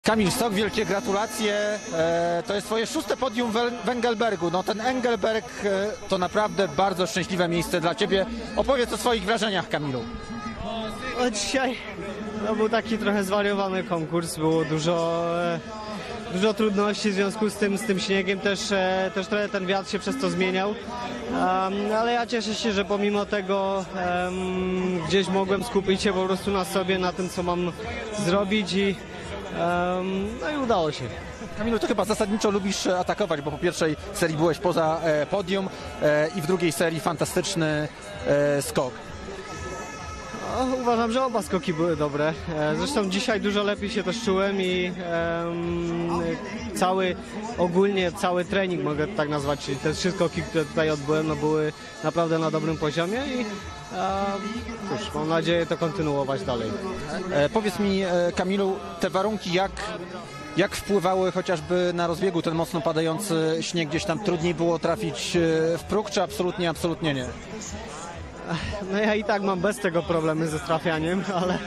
Kamil Stoch, wielkie gratulacje. To jest twoje szóste podium w Engelbergu. No ten Engelberg to naprawdę bardzo szczęśliwe miejsce dla ciebie. Opowiedz o swoich wrażeniach, Kamilu. Dzisiaj był taki trochę zwariowany konkurs, było dużo trudności w związku z tym śniegiem, też trochę ten wiatr się przez to zmieniał, ale ja cieszę się, że pomimo tego gdzieś mogłem skupić się po prostu na sobie, na tym, co mam zrobić no i udało się. Kamilu, ty chyba zasadniczo lubisz atakować, bo po pierwszej serii byłeś poza podium i w drugiej serii fantastyczny skok. Uważam, że oba skoki były dobre. Zresztą dzisiaj dużo lepiej się też czułem i ogólnie cały trening, mogę tak nazwać, czyli te trzy skoki, które tutaj odbyłem, no były naprawdę na dobrym poziomie i cóż, mam nadzieję to kontynuować dalej. Powiedz mi, Kamilu, te warunki jak wpływały chociażby na rozbiegu ten mocno padający śnieg? Gdzieś tam trudniej było trafić w próg, czy absolutnie nie? No ja i tak mam bez tego problemy ze trafianiem,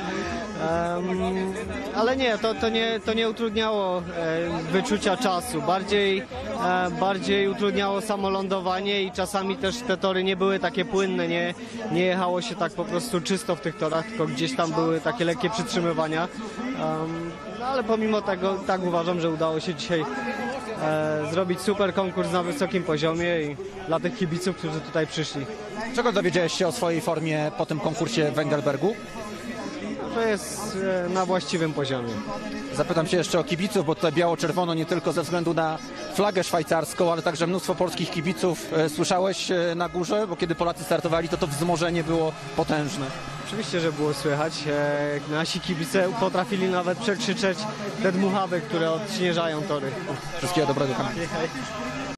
ale nie, to nie utrudniało wyczucia czasu. Bardziej utrudniało samo lądowanie i czasami też te tory nie były takie płynne, nie jechało się tak po prostu czysto w tych torach, tylko gdzieś tam były takie lekkie przytrzymywania. No ale pomimo tego tak uważam, że udało się dzisiaj zrobić super konkurs na wysokim poziomie i dla tych kibiców, którzy tutaj przyszli. Czego dowiedziałeś się o swojej formie po tym konkursie w Engelbergu? To jest na właściwym poziomie. Zapytam się jeszcze o kibiców, bo tutaj biało-czerwono nie tylko ze względu na flagę szwajcarską, ale także mnóstwo polskich kibiców. Słyszałeś na górze, bo kiedy Polacy startowali, to wzmożenie było potężne. Oczywiście, że było słychać. Nasi kibice potrafili nawet przekrzyczeć te dmuchawy, które odśnieżają tory. Wszystkiego dobrego, Kamil.